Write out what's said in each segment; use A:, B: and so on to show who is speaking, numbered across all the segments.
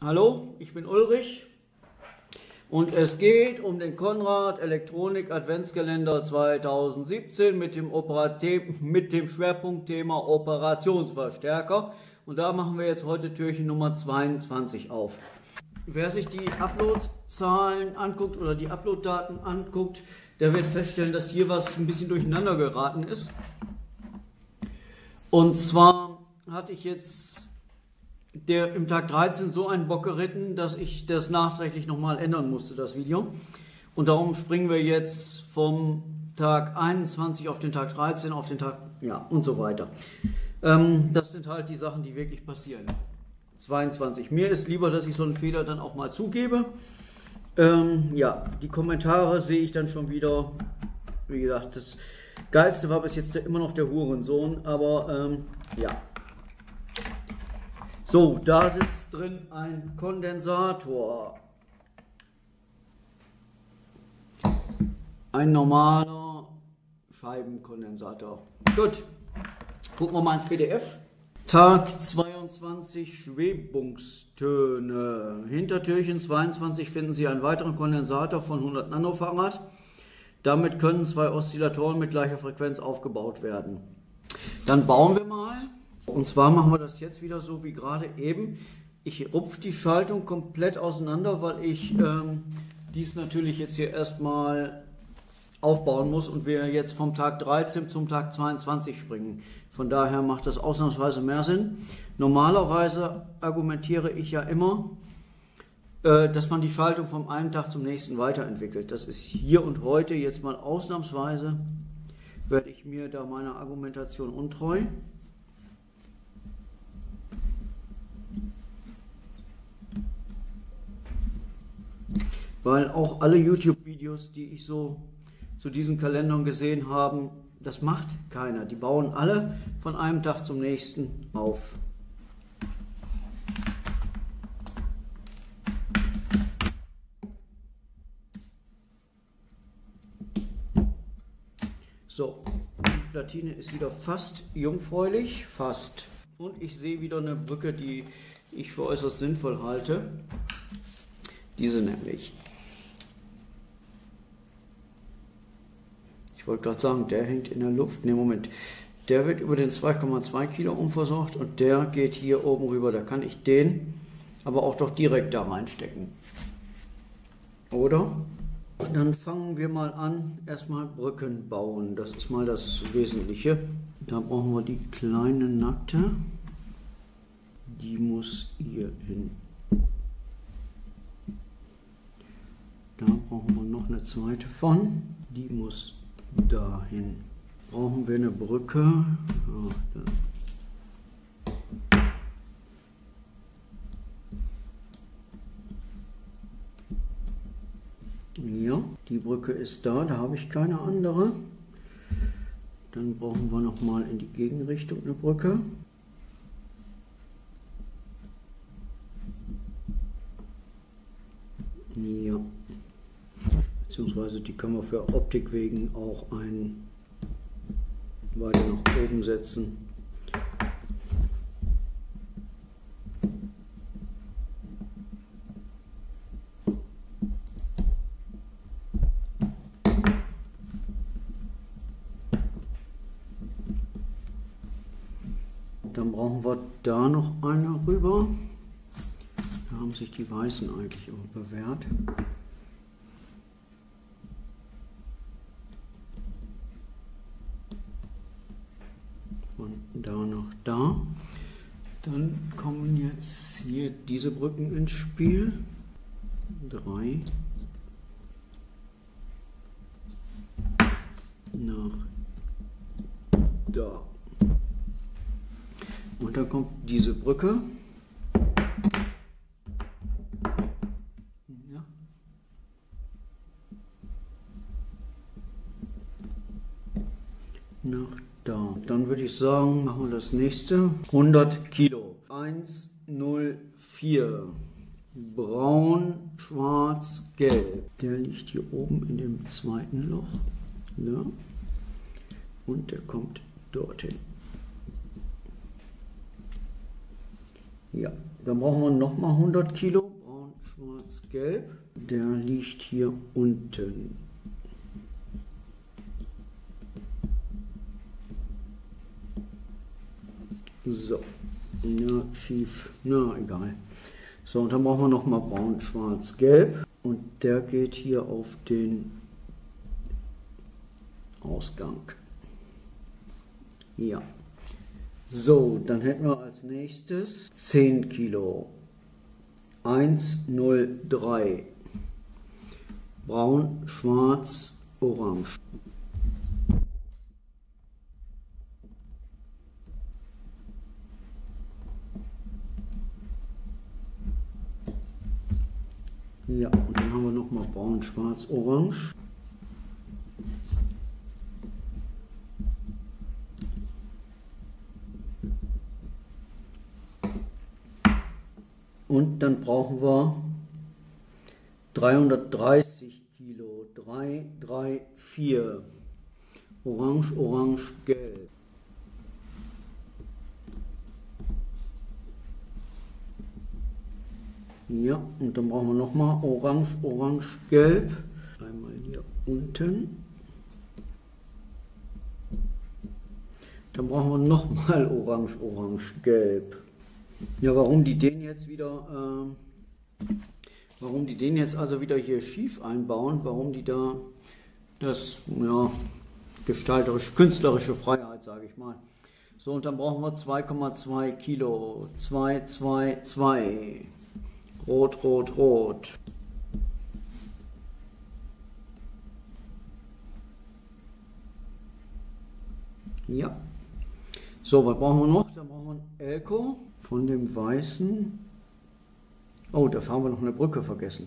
A: Hallo, ich bin Ulrich und es geht um den Konrad Elektronik Adventskalender 2017 mit dem Schwerpunktthema Operationsverstärker, und da machen wir jetzt heute Türchen Nummer 22 auf. Wer sich die Uploadzahlen anguckt oder die Uploaddaten anguckt, der wird feststellen, dass hier was ein bisschen durcheinander geraten ist. Und zwar hatte ich jetzt im Tag 13 so einen Bock geritten, dass ich das nachträglich nochmal ändern musste, das Video. Und darum springen wir jetzt vom Tag 21 auf den Tag 13, auf den Tag, ja, und so weiter. Das sind halt die Sachen, die wirklich passieren. 22. Mir ist lieber, dass ich so einen Fehler dann auch mal zugebe. Ja, die Kommentare sehe ich dann schon wieder. Wie gesagt, das Geilste war bis jetzt immer noch der Hurensohn, aber ja. So, da sitzt drin ein Kondensator. Ein normaler Scheibenkondensator. Gut, gucken wir mal ins PDF. Tag 22 Schwebungstöne. Hinter Türchen 22 finden Sie einen weiteren Kondensator von 100 Nanofarad. Damit können zwei Oszillatoren mit gleicher Frequenz aufgebaut werden. Dann bauen wir mal. Und zwar machen wir das jetzt wieder so wie gerade eben. Ich rupfe die Schaltung komplett auseinander, weil ich dies natürlich jetzt hier erstmal aufbauen muss und wir jetzt vom Tag 13 zum Tag 22 springen. Von daher macht das ausnahmsweise mehr Sinn. Normalerweise argumentiere ich ja immer, dass man die Schaltung vom einen Tag zum nächsten weiterentwickelt. Das ist hier und heute jetzt mal ausnahmsweise, werde ich mir da meiner Argumentation untreu. Weil auch alle YouTube-Videos, die ich so zu diesen Kalendern gesehen habe, das macht keiner. Die bauen alle von einem Tag zum nächsten auf. So, die Platine ist wieder fast jungfräulich, fast. Und ich sehe wieder eine Brücke, die ich für äußerst sinnvoll halte. Diese nämlich. Ich wollte gerade sagen, der hängt in der Luft. Ne, Moment. Der wird über den 2,2 Kilo Ohm versorgt und der geht hier oben rüber. Da kann ich den aber auch doch direkt da reinstecken. Oder? Dann fangen wir mal an, erstmal Brücken bauen. Das ist mal das Wesentliche. Da brauchen wir die kleine Natte. Die muss hier hin. Da brauchen wir noch eine zweite von. Die muss dahin. Brauchen wir eine Brücke. Ja, die Brücke ist da. Da habe ich keine andere. Dann brauchen wir noch mal in die Gegenrichtung eine Brücke. Ja. Beziehungsweise die können wir für Optik wegen auch weiter nach oben setzen. Dann brauchen wir da noch eine rüber. Da haben sich die Weißen eigentlich immer bewährt. Von da nach da. Dann kommen jetzt hier diese Brücken ins Spiel. 3 nach da. Und dann kommt diese Brücke. Ja. Nach da. Dann würde ich sagen, machen wir das nächste. 100 Kilo. 104. Braun, schwarz, gelb. Der liegt hier oben in dem zweiten Loch. Ja. Und der kommt dorthin. Ja, dann brauchen wir nochmal 100 Kilo. Braun, schwarz, gelb. Der liegt hier unten. So, ja, schief, na egal. So, und dann brauchen wir nochmal braun, schwarz, gelb. Und der geht hier auf den Ausgang. Ja. So, dann hätten wir als nächstes 10 Kilo. 103. Braun, schwarz, orange. Ja, und dann haben wir nochmal braun, schwarz, orange. Und dann brauchen wir 330 Kilo. 3, 3, 4. Orange, orange, gelb. Ja, und dann brauchen wir nochmal orange, orange, gelb. Einmal hier unten. Dann brauchen wir nochmal orange, orange, gelb. Ja, warum die den jetzt also wieder hier schief einbauen, warum die da das, ja, gestalterisch, künstlerische Freiheit, sage ich mal. So, und dann brauchen wir 2,2 Kilo. 2, 2, 2. Rot, rot, rot. Ja. So, was brauchen wir noch? Dann brauchen wir ein Elko von dem weißen. Oh, da haben wir noch eine Brücke vergessen.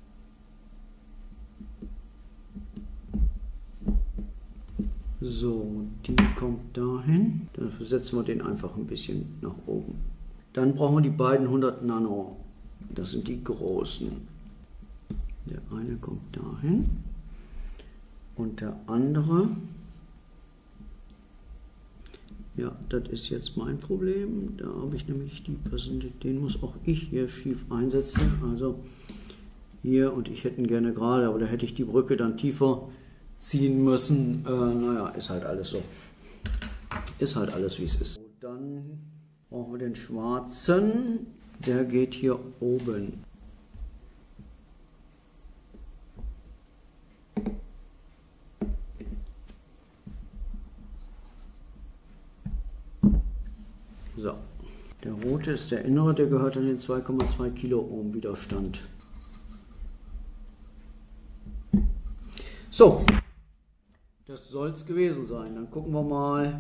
A: So, die kommt dahin. Dann versetzen wir den einfach ein bisschen nach oben. Dann brauchen wir die beiden 100 Nano. Das sind die großen. Der eine kommt dahin und der andere, ja, das ist jetzt mein Problem. Da habe ich nämlich die passende, den muss auch ich hier schief einsetzen. Also hier, und ich hätte ihn gerne gerade, aber da hätte ich die Brücke dann tiefer ziehen müssen. Naja, ist halt alles so. Ist halt alles, wie es ist. Dann brauchen wir den schwarzen. Der geht hier oben. So, der rote ist der innere, der gehört an den 2,2 Kilo Ohm Widerstand. So, das soll es gewesen sein. Dann gucken wir mal.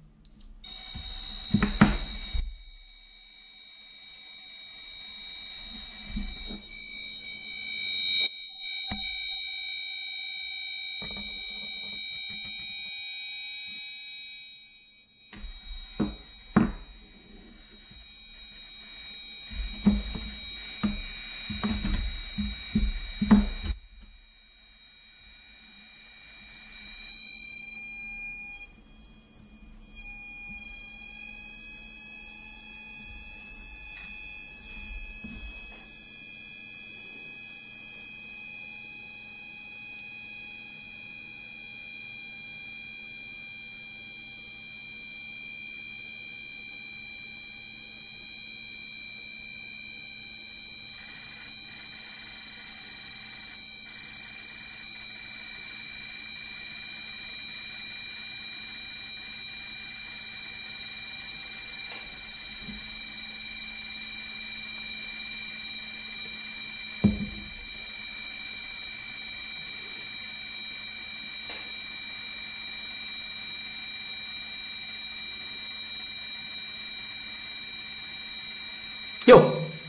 A: Jo.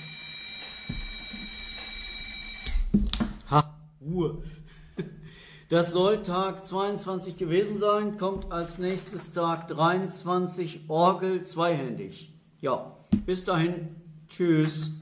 A: Ha, Ruhe. Das soll Tag 22 gewesen sein, kommt als nächstes Tag 23 Orgel zweihändig. Ja, bis dahin, tschüss.